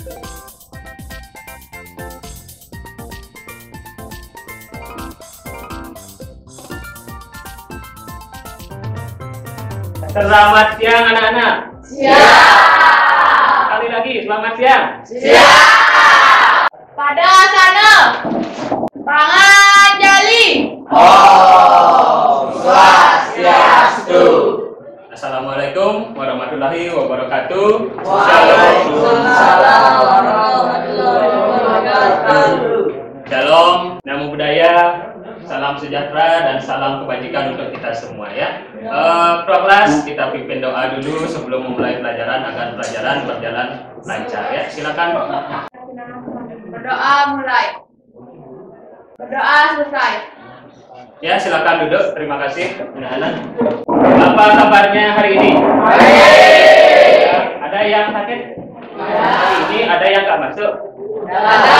Selamat siang anak-anak. Siap. Sekali lagi selamat siang. Siap. Pada sana. Pangan jali. Om Swastiastu. Assalamualaikum warahmatullahi wabarakatuh. Waalaikumsalam warahmatullahi wabarakatuh. Shalom, namo buddhaya, salam sejahtera dan salam kebajikan untuk kita semua ya. Kelas kita pimpin doa dulu sebelum memulai pelajaran agar pelajaran berjalan lancar ya. Silakan. Berdoa mulai. Berdoa selesai. Ya, silakan duduk. Terima kasih anak-anak. Apa kabarnya hari ini? Baik. Ada yang sakit? Hari ini ada yang nggak masuk? Ada.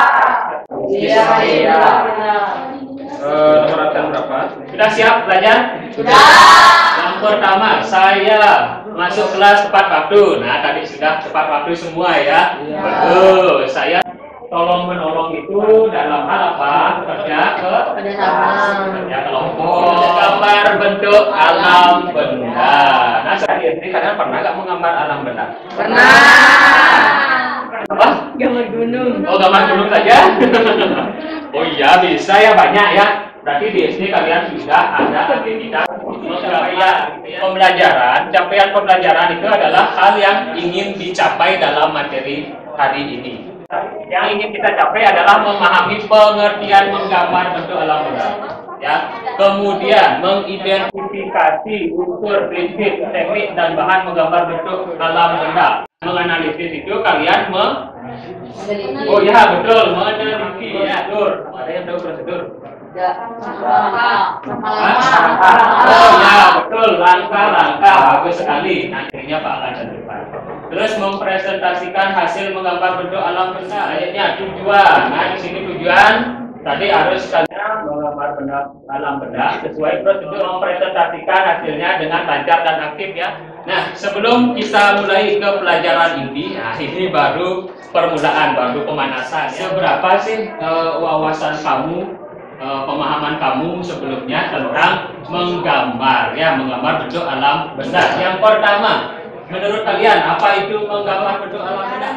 Iya. Nomor absen berapa? Sudah siap belajar? Sudah. Yang pertama, saya masuk kelas tepat waktu. Nah, tadi sudah tepat waktu semua ya. Betul. Saya tolong menolong itu dalam hal apa? Kerja kelompok. Gambar bentuk alam benda. Nah, saya ini kalian pernah nggak menggambar alam benda? Pernah. Apa? Gambar gunung. Oh, gambar gunung saja? Oh iya, bisa ya, banyak ya. Berarti di SD kalian sudah ada aktivitas capaian pembelajaran itu adalah hal yang ingin dicapai dalam materi hari ini. Yang ingin kita capai adalah memahami pengertian menggambar bentuk alam benda. Ya, kemudian mengidentifikasi unsur, prinsip, teknik dan bahan menggambar bentuk alam benda. Menganalisis itu kalian oh ya betul, meneliti ya, Dur. Ada yang tahu prosedur? Oh ya betul, langkah-langkah bagus sekali. Akhirnya Pak akan depan. Terus mempresentasikan hasil menggambar bentuk alam benda. Ayatnya tujuan. Nah di sini tujuan tadi harus kalian menggambar benda alam benda sesuai prosedur mempresentasikan hasilnya dengan lancar dan aktif ya. Nah sebelum kita mulai ke pelajaran ini, nah ini baru permulaan, baru pemanasan. Seberapa sih wawasan kamu, pemahaman kamu sebelumnya tentang menggambar ya, menggambar bentuk alam benda? Yang pertama, menurut kalian apa itu menggambar bentuk alam benda?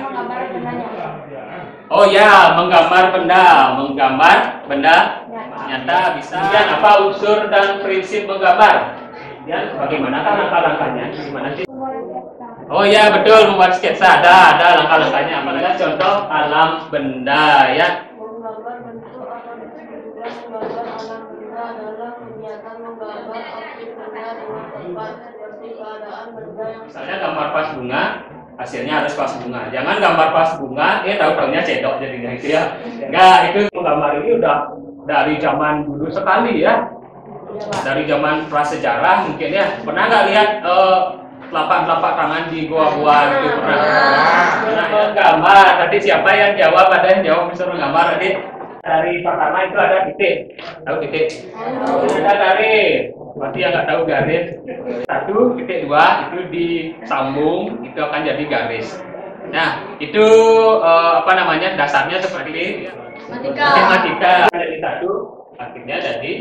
Oh ya, menggambar benda nyata bisa. Kemudian apa unsur dan prinsip menggambar? Ya, bagaimana kan langkah-langkahnya? Gimana sih? Oh ya betul, membuat sketsa ada langkah-langkahnya. Apalagi contoh alam benda ya. Menggambar bentuk akan juga menggambar alam benda adalah kegiatan menggambar objek benda dengan tepat seperti keadaan benda yang Misalnya gambar vas bunga, hasilnya harus vas bunga. Jangan gambar vas bunga, tahu-taunya cedok jadinya gitu ya. Enggak, itu menggambar ini udah dari zaman dulu sekali ya. Dari zaman prasejarah mungkin ya. Pernah nggak lihat telapak tangan di gua-gua gitu? Pernah? Pernah gambar. Tadi siapa yang jawab? Ada yang jawab bisa menggambar tadi. Dari pertama itu ada titik. Tahu titik? Ada garis. Berarti yang nggak tahu garis. 1, titik 2 itu disambung, itu akan jadi garis. Nah itu apa namanya? Dasarnya seperti matematika. Dari 1 akhirnya jadi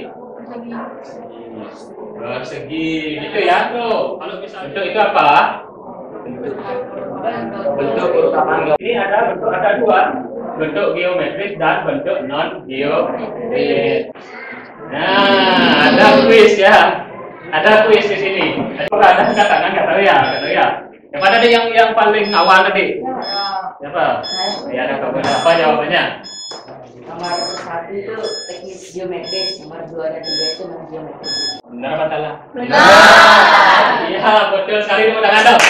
persegi gitu ya. Tuh kalau misalnya bentuk itu apa? Bentuk urutan. Ini ada dua, bentuk geometris dan bentuk non geometris. Nah ada kuis ya, ada kuis di sini. Ada katakan nggak tahu ya. Yang mana tadi yang paling awal tadi? Siapa? Ya ada kabar apa jawabannya? Nomor 1 itu teknik geometris, nomor 2 dan 3 itu non geometris. Benar apa salah? Benar. Iya betul sekali, tepuk tangan dong.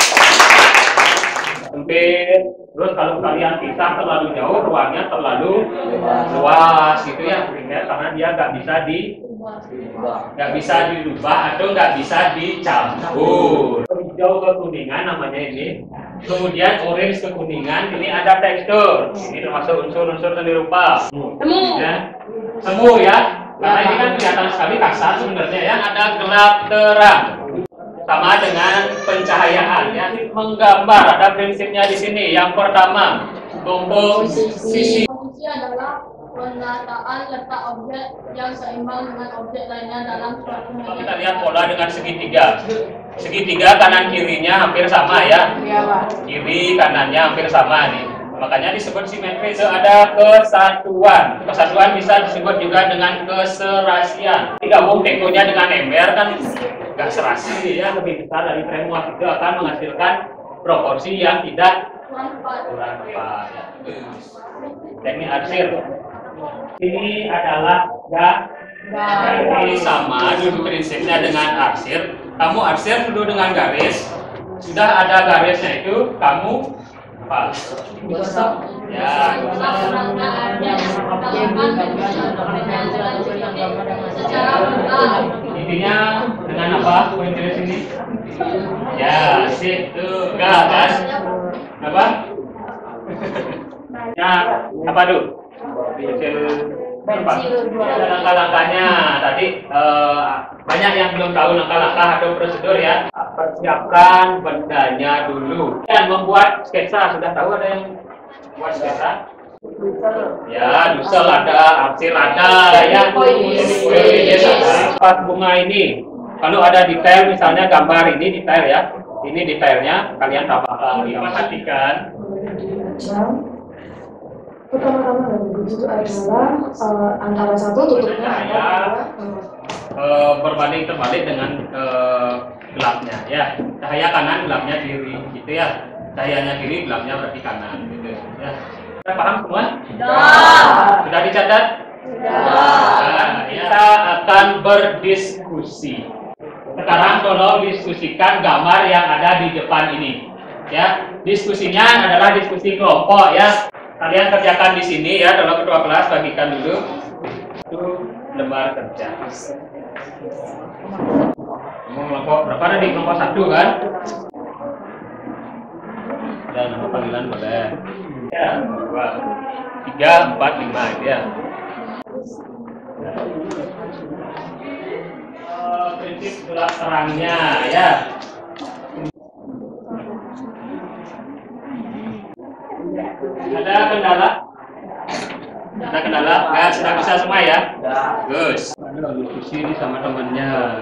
Sempit. Terus kalau kalian pisah terlalu jauh, ruangnya terlalu luas gitu ya, karena dia nggak bisa dirubah atau nggak bisa dicampur. Hijau kekuningan namanya ini. Kemudian orange kekuningan, ini ada tekstur. Ini termasuk unsur-unsur seni rupa. Semu. Ya. Semu ya. Karena ini kan kelihatan sekali kasar sebenarnya ya. Ada gelap terang. Sama dengan pencahayaan ya. Menggambar ada prinsipnya di sini. Yang pertama, komposisi. Komposisi adalah penataan letak objek yang seimbang dengan objek lainnya dalam suatu Kalau media. kita lihat pola dengan segitiga. Segitiga kanan kirinya hampir sama ya. Iya, Pak. Kiri kanannya hampir sama nih. Makanya disebut simetri. Itu ada kesatuan. Kesatuan bisa disebut juga dengan keserasian. Digabung tekonya dengan ember kan nggak serasi ya, lebih besar dari tremuas, itu akan menghasilkan proporsi yang tidak kurang tepat. Ya. Teknik arsir. Ini adalah ini sama dulu prinsipnya dengan arsir. Kamu arsir dulu dengan garis. Sudah ada garisnya itu, kamu apa? Ya, intinya dengan apa? Poin garis ini. Ya, sip tuh, gas. Apa? Ya, apa tuh? Ada langkah-langkahnya. Tadi banyak yang belum tahu langkah-langkah atau prosedur ya. Persiapkan bendanya dulu. Dan membuat sketsa, sudah tahu ada yang buat sketsa? Ya, dusel ada, arsir ada, ya. Pas bunga ini, kalau ada detail misalnya gambar ini detail ya. Ini detailnya kalian tambahkan. Perhatikan. Pertama-tama dari buku itu adalah antara satu tutupnya berbanding terbalik dengan gelapnya ya. Cahaya kanan, gelapnya kiri gitu ya. Cahayanya kiri, gelapnya berarti kanan gitu ya. Kita paham semua? Sudah dicatat? Nah, kita akan berdiskusi. Sekarang tolong diskusikan gambar yang ada di depan ini. Ya, diskusinya adalah diskusi kelompok ya. Kalian kerjakan di sini ya, tolong ketua kelas bagikan dulu. Itu lembar kerja. Kamu kelompok berapa ada di kelompok 1 kan? Dan nama panggilan boleh. Ya, 2, 3, 4, 5 ya. Prinsip tulang terangnya ya. Ada kendala? Ada kendala? Nggak, sudah bisa semua ya? Gus. Diskusi ini sama temennya.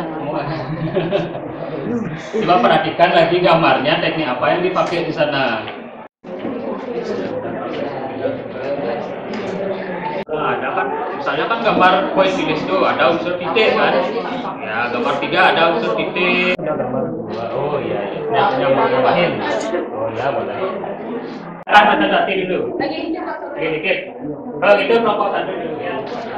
Coba perhatikan lagi gambarnya, teknik apa yang dipakai di sana. Nah, ada kan, misalnya kan gambar point di list tuh ada unsur titik kan? Ya, gambar 3 ada unsur titik. Ada gambar 2. Oh iya, yang mau nambahin. Oh ya, boleh. Baca tadi dulu. Lagi dikit. Kalau gitu kelompok 1 dulu ya.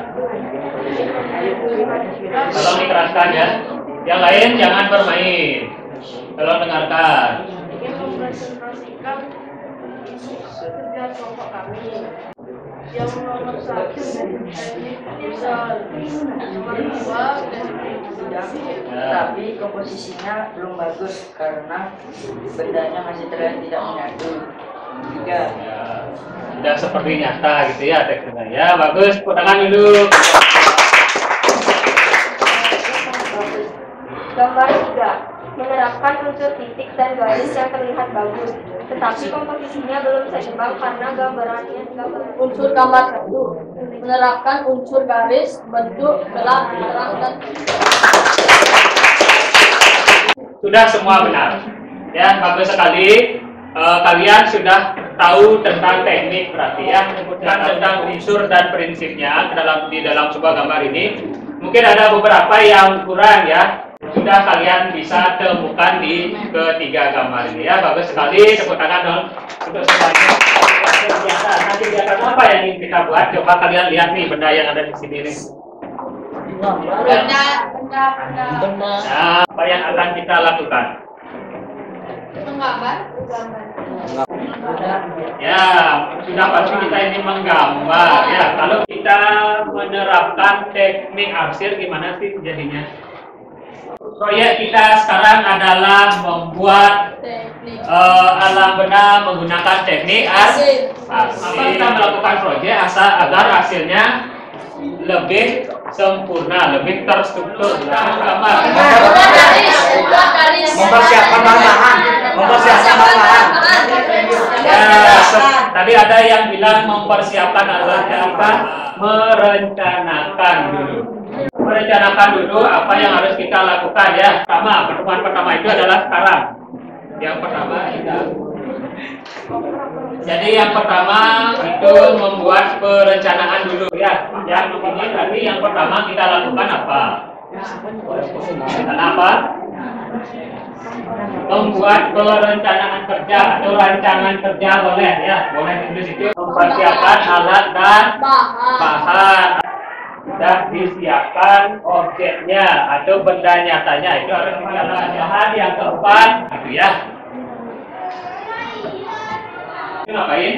Tolong dikeraskan ya. Yang lain jangan bermain. Tolong dengarkan. Ingin mempresentasikan kerja kelompok kami. Yang nomor 1 teknik visual, nomor 2 teknik bidang. Tapi komposisinya belum bagus karena bendanya masih terlihat tidak menyatu. 3. Ya, tidak seperti nyata gitu ya teksturnya. Ya bagus, tepuk tangan dulu. Gambar 3 menerapkan unsur titik dan garis yang terlihat bagus, tetapi komposisinya belum seimbang karena gambarannya Unsur gambar 1 menerapkan unsur garis, bentuk, gelap, terang, dan Sudah semua benar. Ya bagus sekali. Kalian sudah tahu tentang teknik berarti ya, dan tentang unsur dan prinsipnya di dalam sebuah gambar ini. Mungkin ada beberapa yang kurang ya, sudah kalian bisa temukan di ketiga gambar ini ya. Bagus sekali, tepuk tangan dong untuk semuanya. Nanti kegiatan apa yang ingin kita buat? Coba kalian lihat nih benda yang ada di sini nih. benda. Nah, apa yang akan kita lakukan? Menggambar. Ya, sudah pasti kita ini menggambar ya. Kalau kita menerapkan teknik arsir gimana sih jadinya? Proyek kita sekarang adalah membuat Teknik. alam benda menggunakan teknik arsir. Kita melakukan proyek agar hasilnya lebih sempurna, lebih terstruktur. Kita menggambar. Mempersiapkan bahan-bahan. Ya, tadi ada yang bilang mempersiapkan adalah apa? Merencanakan dulu. Merencanakan dulu apa yang harus kita lakukan ya. Pertemuan pertama itu adalah sekarang. Yang pertama kita. Jadi yang pertama itu membuat perencanaan dulu ya. Yang ini tadi yang pertama kita lakukan apa? Kenapa? Membuat perencanaan kerja atau rancangan kerja boleh ya, boleh ditulis itu. Mempersiapkan alat dan bahan. Sudah disiapkan objeknya atau benda nyatanya, itu harus disiapkan. Bahan yang keempat itu ya. Itu ngapain?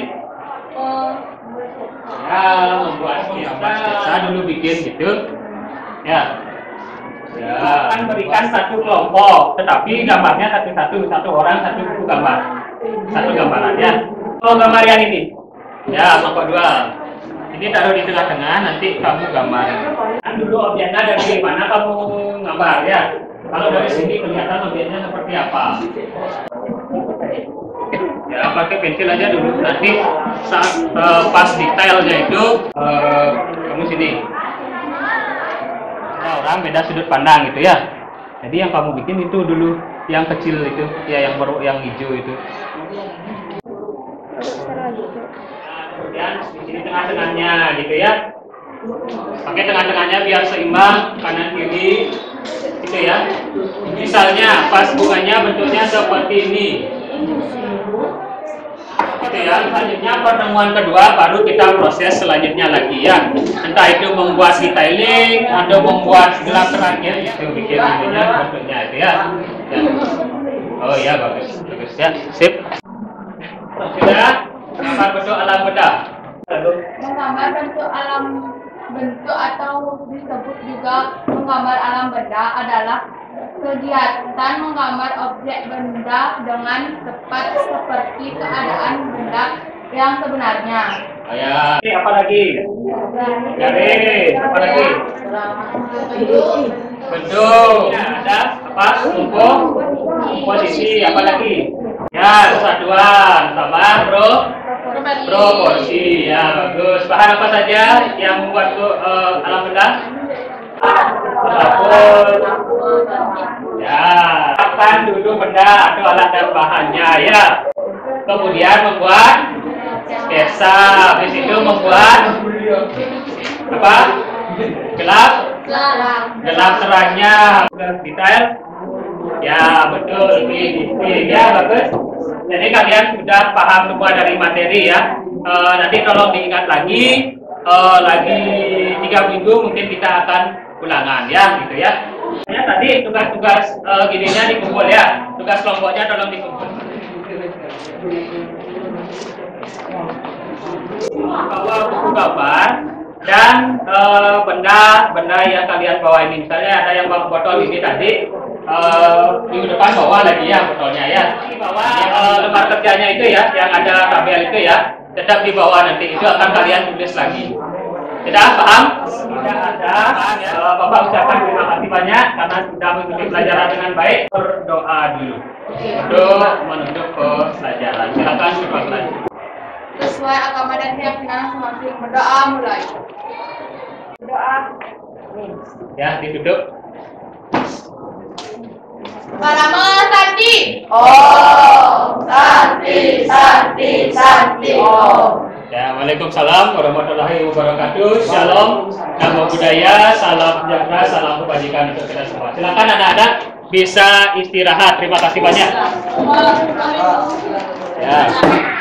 Ya, membuat sketsa dulu bikin gitu ya. Ya, akan berikan satu kelompok, tetapi gambarnya satu orang satu buku gambar, satu gambaran ya. Oh, gambar yang ini, ya kelompok 2. Ini taruh di tengah-tengah, nanti kamu gambar. Kan dulu objeknya dari mana kamu gambar ya. Kalau dari sini kelihatan objeknya seperti apa. Ya, pakai pensil aja dulu. Nanti saat pas detailnya itu kamu sini. Orang beda sudut pandang gitu ya. Jadi yang kamu bikin itu dulu yang kecil itu, ya yang hijau itu. Kemudian di sini tengah-tengahnya gitu ya. Pakai tengah-tengahnya biar seimbang kanan kiri gitu ya. Misalnya pas bunganya bentuknya seperti ini. Gitu ya. Selanjutnya pertemuan kedua baru kita proses selanjutnya lagi ya. Entah itu membuat detailing atau membuat gelap terangnya itu bikin ininya bentuknya itu ya. Oh ya, bagus ya, sip. Sudah menggambar bentuk alam benda. Menggambar bentuk alam bentuk atau disebut juga menggambar alam benda adalah kegiatan menggambar objek benda dengan tepat seperti keadaan benda yang sebenarnya. Ya, ini apa lagi? Garis, apa lagi? Bentuk. Ya, ada apa? Posisi, apa lagi? Ya, kesatuan, tambah proporsi. Ya, bagus. Bahan apa saja yang membuat alam benda? Ya, akan dulu benda atau alat dan bahannya ya. Kemudian membuat sketsa, habis itu membuat apa? Gelap terangnya, detail. Ya betul, ini ya bagus. Jadi kalian sudah paham semua dari materi ya. Nanti tolong diingat lagi 3 minggu mungkin kita akan ulangan ya gitu ya. Ya tadi tugas-tugas gininya dikumpul ya. Tugas kelompoknya tolong dikumpul. Bawa buku gambar dan benda yang kalian bawa ini. Misalnya ada yang bawa botol ini tadi, minggu depan bawa lagi ya botolnya ya. Bawa lembar kerjanya itu ya, yang ada tabel itu ya, tetap dibawa nanti. Itu akan kalian tulis lagi. Tidak paham? Tidak ada. Bapak ucapkan terima kasih banyak karena sudah mengikuti pelajaran dengan baik. Berdoa dulu untuk menutup pelajaran. Silakan berdoa. Sesuai agama dan keyakinan masing-masing. Berdoa mulai. Berdoa. Ya, ditutup. Parama Santi. Om Santi Santi Santi Om. Ya, Waalaikumsalam warahmatullahi wabarakatuh. Shalom, namo buddhaya, salam sejahtera, salam kebajikan untuk kita semua. Silakan anak-anak bisa istirahat. Terima kasih banyak. Ya.